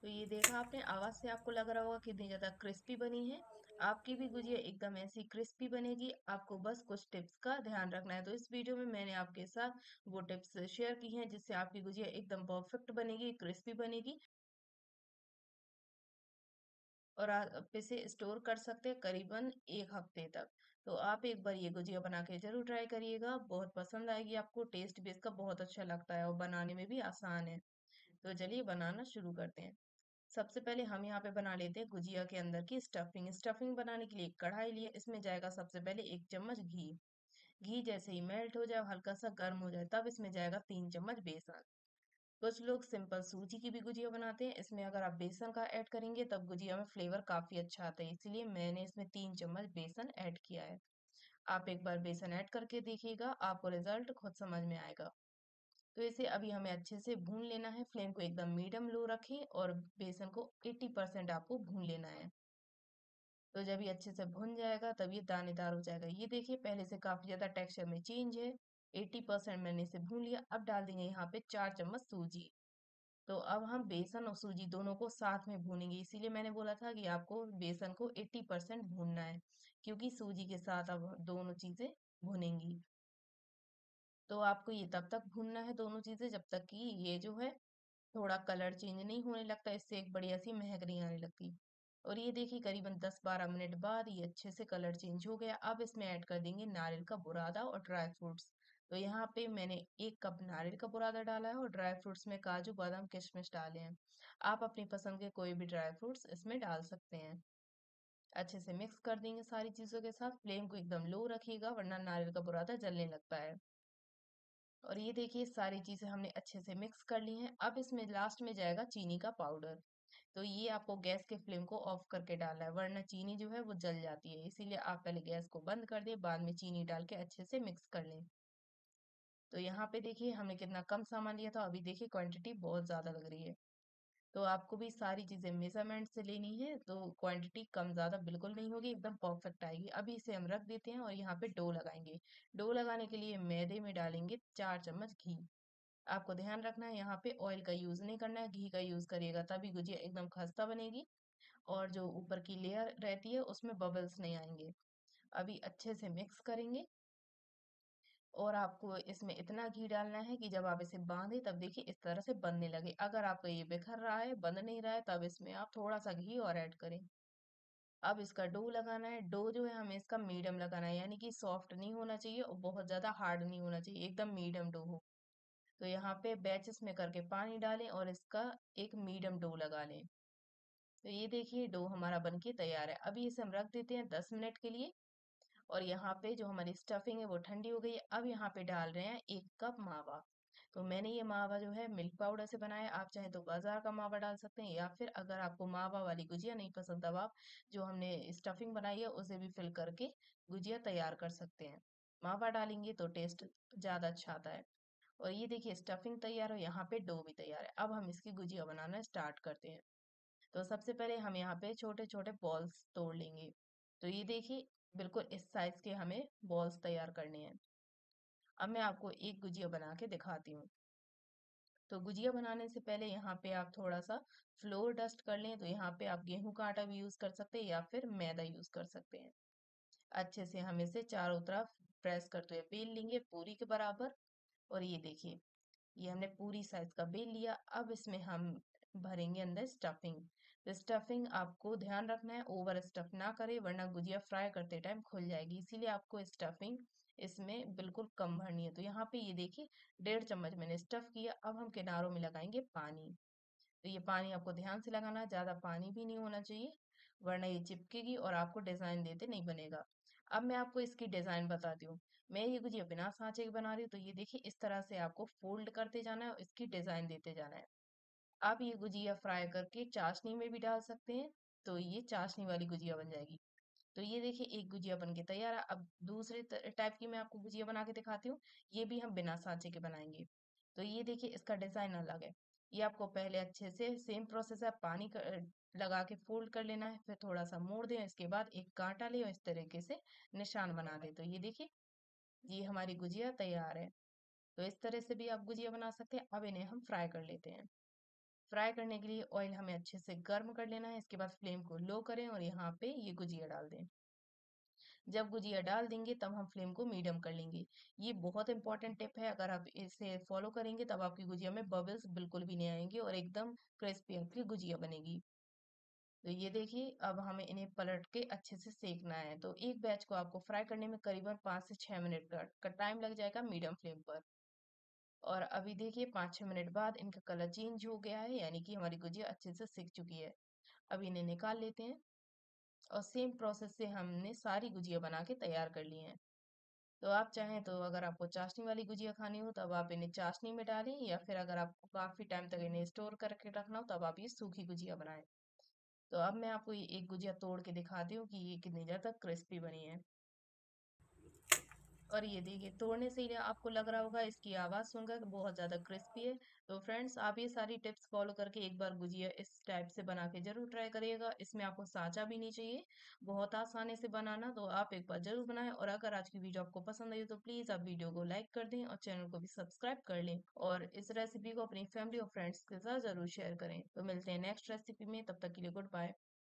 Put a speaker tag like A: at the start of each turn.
A: तो ये देखा आपने, आवाज से आपको लग रहा होगा कितनी ज्यादा क्रिस्पी बनी है। आपकी भी गुजिया एकदम ऐसी क्रिस्पी बनेगी। आपको बस कुछ टिप्स का ध्यान रखना है। तो इस वीडियो में मैंने आपके साथ वो टिप्स शेयर की हैं जिससे आपकी गुजिया एकदम परफेक्ट बनेगी, क्रिस्पी बनेगी। और आप इसे स्टोर कर सकते हैं करीबन 1 हफ्ते तक। तो आप एक बार ये गुजिया बना के जरूर ट्राई करिएगा, बहुत पसंद आएगी आपको। टेस्ट भी इसका बहुत अच्छा लगता है और बनाने में भी आसान है। तो चलिए बनाना शुरू करते हैं। सबसे पहले हम यहाँ पे बना लेते हैं गुजिया के अंदर की स्टफिंग। स्टफिंग बनाने के लिए एक कढ़ाई लिए, इसमें जाएगा सबसे पहले 1 चम्मच घी। घी जैसे ही मेल्ट हो जाए, हल्का सा गर्म हो जाए, तब इसमें जाएगा 3 चम्मच बेसन। कुछ लोग सिंपल सूजी की भी गुजिया बनाते हैं, इसमें अगर आप बेसन का ऐड करेंगे तब गुजिया में फ्लेवर काफी अच्छा आता है, इसीलिए मैंने इसमें 3 चम्मच बेसन ऐड किया है। आप एक बार बेसन ऐड करके देखिएगा, आपको रिजल्ट खुद समझ में आएगा। तो इसे अभी हमें अच्छे से भून लेना है। फ्लेम को एकदम मीडियम लो रखें और बेसन को 80% आपको भून लेना है। तो जब ये अच्छे से भुन जाएगा तब ये दानेदार हो जाएगा। ये देखिए पहले से काफी ज्यादा टेक्सचर में चेंज है। 80% मैंने इसे भून लिया। अब डाल देंगे यहाँ पे 4 चम्मच सूजी। तो अब हम बेसन और सूजी दोनों को साथ में भूनेंगे, इसीलिए मैंने बोला था कि आपको बेसन को 80% भूनना है, क्योंकि सूजी के साथ अब दोनों चीजें भुनेंगी। तो आपको ये तब तक भूनना है दोनों चीजें जब तक कि ये जो है थोड़ा कलर चेंज नहीं होने लगता, इससे एक बढ़िया सी महक नहीं आने लगती। और ये देखिए करीबन 10-12 मिनट बाद ये अच्छे से कलर चेंज हो गया। अब इसमें ऐड कर देंगे नारियल का बुरादा और ड्राई फ्रूट्स। तो यहाँ पे मैंने 1 कप नारियल का बुरादा डाला है और ड्राई फ्रूट्स में काजू बादाम किशमिश डाले हैं। आप अपनी पसंद के कोई भी ड्राई फ्रूट्स इसमें डाल सकते हैं। अच्छे से मिक्स कर देंगे सारी चीजों के साथ। फ्लेम को एकदम लो रखिएगा वरना नारियल का बुरादा जलने लगता है। और ये देखिए सारी चीजें हमने अच्छे से मिक्स कर ली हैं। अब इसमें लास्ट में जाएगा चीनी का पाउडर। तो ये आपको गैस के फ्लेम को ऑफ करके डालना है वरना चीनी जो है वो जल जाती है, इसीलिए आप पहले गैस को बंद कर दें, बाद में चीनी डाल के अच्छे से मिक्स कर लें। तो यहाँ पे देखिए हमने कितना कम सामान लिया था, अभी देखिए क्वांटिटी बहुत ज्यादा लग रही है। तो आपको भी सारी चीजें मेजरमेंट से लेनी है, तो क्वांटिटी कम ज्यादा बिल्कुल नहीं होगी, एकदम परफेक्ट आएगी। अभी इसे हम रख देते हैं और यहाँ पे डो लगाएंगे। डो लगाने के लिए मैदे में डालेंगे 4 चम्मच घी। आपको ध्यान रखना है यहाँ पे ऑयल का यूज नहीं करना है, घी का यूज करिएगा तभी गुजिया एकदम खस्ता बनेगी और जो ऊपर की लेयर रहती है उसमें बबल्स नहीं आएंगे। अभी अच्छे से मिक्स करेंगे और आपको इसमें इतना घी डालना है कि जब आप इसे बांधे तब देखिए इस तरह से बनने लगे। अगर आपका ये बिखर रहा है, बंद नहीं रहा है, तब इसमें आप थोड़ा सा घी और ऐड करें। अब इसका डो लगाना है। डो जो है हमें इसका मीडियम लगाना है, यानी कि सॉफ्ट नहीं होना चाहिए और बहुत ज्यादा हार्ड नहीं होना चाहिए, एकदम मीडियम डो हो। तो यहाँ पे बैचेस में करके पानी डालें और इसका एक मीडियम डो लगा लें। तो ये देखिए डो हमारा बनके तैयार है। अभी इसे हम रख देते हैं 10 मिनट के लिए। और यहाँ पे जो हमारी स्टफिंग है वो ठंडी हो गई है। अब यहाँ पे डाल रहे हैं 1 कप मावा। तो मैंने ये मावा जो है मिल्क पाउडर से बनाया है। आप चाहे तो बाजार का मावा डाल सकते हैं, या फिर अगर आपको मावा वाली गुजिया नहीं पसंद तब आप जो हमने स्टफिंग बनाई है उसे भी फिल करके गुजिया तैयार कर सकते हैं। मावा डालेंगे तो टेस्ट ज्यादा अच्छा आता है। और ये देखिए स्टफिंग तैयार हो, यहाँ पे डो भी तैयार है। अब हम इसकी गुजिया बनाना स्टार्ट करते हैं। तो सबसे पहले हम यहाँ पे छोटे छोटे बॉल्स तोड़ लेंगे। तो ये देखिए बिल्कुल इस साइज के हमें बॉल्स तैयार करने हैं। अब मैं आपको एक गुजिया बना के दिखाती हूँ। तो गुजिया बनाने से पहले यहाँ पे आप थोड़ा सा फ्लोर डस्ट कर लें। तो यहाँ पे आप गेहूं का आटा भी यूज कर सकते हैं या फिर मैदा यूज कर सकते हैं। अच्छे से हम इसे चारों तरफ प्रेस करते हुए बेल लेंगे पूरी के बराबर। और ये देखिए ये हमने पूरी साइज का बेल लिया। अब इसमें हम भरेंगे अंदर स्टफिंग। तो स्टफिंग आपको ध्यान रखना है ओवर स्टफ ना करे वरना गुजिया फ्राई करते टाइम खुल जाएगी, इसीलिए आपको स्टफिंग इसमें बिल्कुल कम भरनी है। तो यहाँ पे ये देखिए 1.5 चम्मच मैंने स्टफ किया। अब हम किनारों में लगाएंगे पानी। तो ये पानी आपको ध्यान से लगाना है, ज्यादा पानी भी नहीं होना चाहिए वरना ये चिपकेगी और आपको डिजाइन देते नहीं बनेगा। अब मैं आपको इसकी डिजाइन बताती हूँ। मैं ये गुजिया बिना सांचे की बना रही हूँ। तो ये देखिए इस तरह से आपको फोल्ड करते जाना है और इसकी डिजाइन देते जाना है। आप ये गुजिया फ्राई करके चाशनी में भी डाल सकते हैं, तो ये चाशनी वाली गुजिया बन जाएगी। तो ये देखिए एक गुजिया बन के तैयार है। अब दूसरे टाइप की मैं आपको गुजिया बना के दिखाती हूँ। ये भी हम बिना सांचे के बनाएंगे। तो ये देखिए इसका डिजाइन अलग है। ये आपको पहले अच्छे से सेम प्रोसेस है, पानी लगा के फोल्ड कर लेना है, फिर थोड़ा सा मोड़ दें, इसके बाद एक कांटा ले और इस तरीके से निशान बना दे। तो ये देखिए ये हमारी गुजिया तैयार है। तो इस तरह से भी आप गुजिया बना सकते हैं। अब इन्हें हम फ्राई कर लेते हैं। फ्राई करने के लिए ऑयल हमें अच्छे से गर्म कर लेना है। इसके बाद फ्लेम को लो करें और यहाँ पे ये गुजिया डाल दें। जब गुजिया डाल देंगे तब हम फ्लेम को मीडियम कर लेंगे। ये बहुत इंपॉर्टेंट टिप है, अगर आप इसे फॉलो करेंगे तब आपकी गुजिया में बबल्स बिल्कुल भी नहीं आएंगे और एकदम क्रिस्पी आपकी गुजिया बनेगी। तो ये देखिए, अब हमें इन्हें पलट के अच्छे से सेकना है। तो एक बैच को आपको फ्राई करने में करीबन 5 से 6 मिनट का टाइम लग जाएगा मीडियम फ्लेम पर। और अभी देखिए 5-6 मिनट बाद इनका कलर चेंज हो गया है, यानी कि हमारी गुजिया अच्छे से सिक चुकी है। अब इन्हें निकाल लेते हैं और सेम प्रोसेस से हमने सारी गुजिया बना के तैयार कर ली हैं। तो आप चाहें तो अगर आपको चाशनी वाली गुजिया खानी हो तब आप इन्हें चाशनी में डालें, या फिर अगर आपको काफी टाइम तक इन्हें स्टोर करके रखना हो तब आप ये सूखी गुजिया बनाएं। तो अब मैं आपको ये एक गुजिया तोड़ के दिखाती हूँ कि ये कितनी ज्यादा क्रिस्पी बनी है। और ये देखिए, तोड़ने से ही आपको लग रहा होगा इसकी आवाज सुनकर कि बहुत ज्यादा क्रिस्पी है। तो फ्रेंड्स, आप ये सारी टिप्स फॉलो करके एक बार गुजिया इस टाइप से बना के जरूर ट्राई करिएगा। इसमें आपको सांचा भी नहीं चाहिए, बहुत आसानी से बनाना। तो आप एक बार जरूर बनाएं, और अगर आज की वीडियो आपको पसंद आई तो प्लीज आप वीडियो को लाइक कर दें और चैनल को भी सब्सक्राइब कर लें, और इस रेसिपी को अपनी फैमिली और फ्रेंड्स के साथ जरूर शेयर करें। तो मिलते हैं नेक्स्ट रेसिपी में, तब तक के लिए गुड बाय।